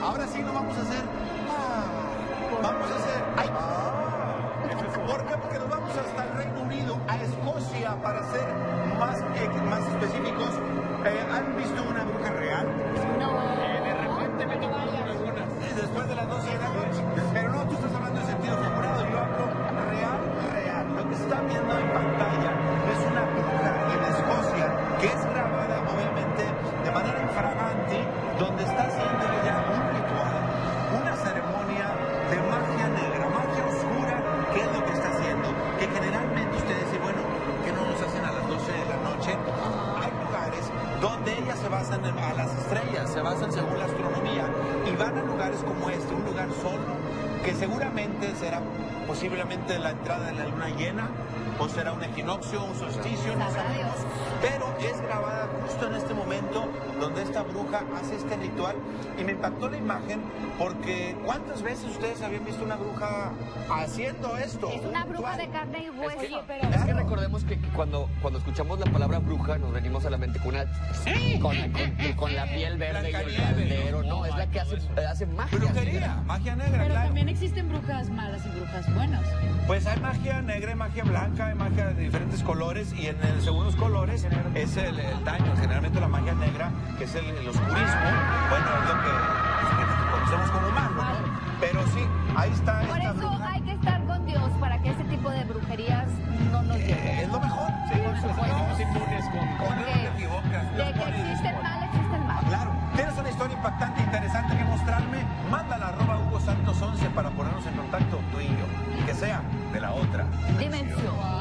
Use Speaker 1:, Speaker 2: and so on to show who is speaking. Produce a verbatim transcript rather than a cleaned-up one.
Speaker 1: Ahora sí no vamos a hacer... Ah, vamos a hacer... Ay. ¿Por qué? Porque nos vamos hasta el Reino Unido, a Escocia, para ser más, eh, más específicos. Eh, ¿Han visto una bruja real?
Speaker 2: No.
Speaker 3: Eh, de repente me tocó algunas.
Speaker 1: Después de las doce de la noche. Pero no, tú estás hablando en sentido figurado. Yo hablo real, real. Lo que se está viendo en pantalla es una bruja en Escocia que es grabada, obviamente, de manera infragante, donde está haciendo ella un ritual, una ceremonia de magia negra, magia oscura. ¿Qué es lo que está haciendo? Que generalmente ustedes dicen, bueno, ¿qué no nos hacen a las doce de la noche? Hay lugares donde ellas se basan en, a las estrellas, se basan según la astronomía y van a lugares como este, un lugar solo, que seguramente será posiblemente la entrada de la luna llena, o será un equinoccio, un solsticio, no sabemos. Pero es grabada justo en este momento donde esta bruja hace este ritual y me impactó la imagen porque ¿cuántas veces ustedes habían visto una bruja haciendo esto?
Speaker 2: Es una bruja
Speaker 1: ritual?
Speaker 2: de carne y hueso.
Speaker 3: Es que,
Speaker 2: pero...
Speaker 3: es que recordemos que cuando, cuando escuchamos la palabra bruja nos venimos a la mente con una...
Speaker 1: Sí.
Speaker 3: Con, con, con la piel verde y el caldero, ¿no? Es la que hace, hace magia.
Speaker 1: Brujería, magia negra,
Speaker 4: Pero
Speaker 1: claro.
Speaker 4: también existen brujas malas y brujas buenas.
Speaker 1: Pues hay magia negra, hay magia blanca, hay magia de diferentes colores y en el, según los colores es el, el daño. Generalmente la magia negra, que es el, el oscurismo, bueno, es lo que, que conocemos como malo, ¿no? Pero sí, ahí está
Speaker 2: Por
Speaker 1: esta
Speaker 2: eso
Speaker 1: bruja.
Speaker 2: hay que estar con Dios para que ese tipo de brujerías no nos lleguen.
Speaker 1: Eh, es lo mejor, sí, por supuesto.
Speaker 3: Estamos inmunes con...
Speaker 1: Con Dios no te equivocas. Dios
Speaker 2: De que
Speaker 1: pone
Speaker 2: existe el
Speaker 1: dispone.
Speaker 2: mal, existe el mal.
Speaker 1: Claro, tienes una historia impactante, interesante que mostrarme, mándala a arroba Hugo Santos once para ponernos en contacto tú y yo, y que sea de la otra
Speaker 2: Dimensión.